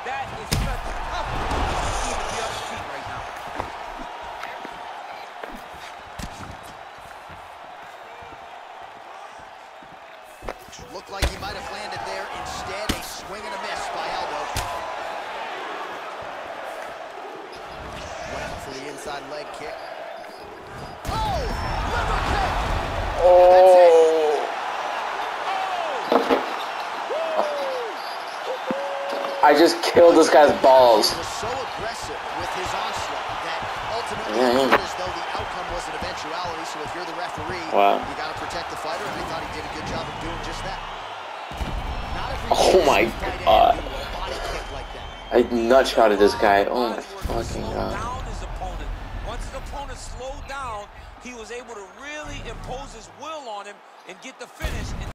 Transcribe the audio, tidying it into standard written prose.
That is such tough to even be on his feet right now. Looked like he might have landed there. Instead, a swing and a miss by Aldo. Went for the inside leg kick. Oh! Liver kick! Oh! I just killed this guy's balls. He was so aggressive with his onslaught that ultimately it looked as though the outcome was an eventuality. So if you're the referee, you got to protect the fighter, and I thought he did a good job of doing just that. Oh my god. I nutshotted this guy. Oh my fucking god. Once his opponent slowed down, he was able to really impose his will on him and get the finish.